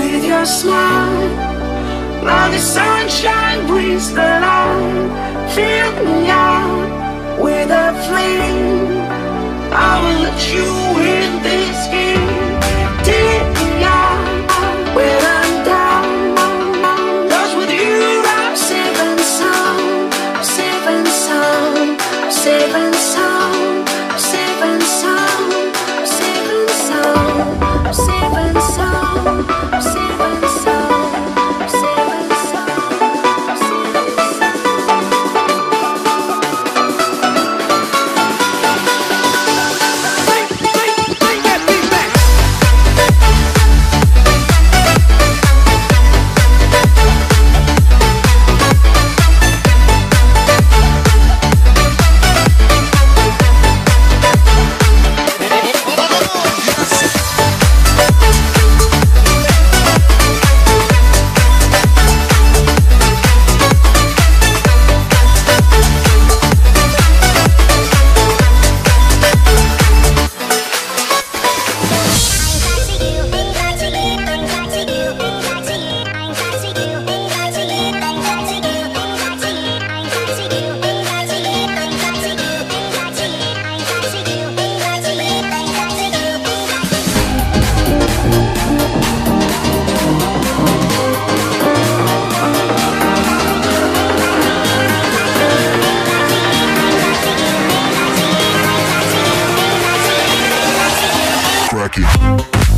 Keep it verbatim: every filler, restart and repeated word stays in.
with your smile. Now the sunshine brings the light. Fill me out with a flame. I will let you in this game. Take me out when I'm down. 'Cause with you I'm safe and sound. I'm safe and sound. I'm safe and sound. I'm safe and sound. I'm safe and sound. I'm safe and sound. I'm safe and sound. I'm safe and sound. I'm safe and crack it.